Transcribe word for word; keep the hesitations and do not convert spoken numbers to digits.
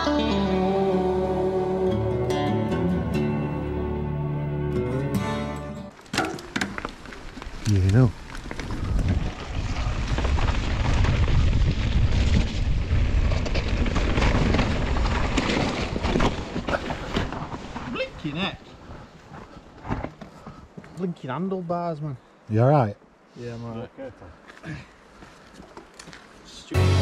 You know. Blinking heck. Blinking handlebars, man. You alright? Yeah, I'm alright. Okay, Stupid.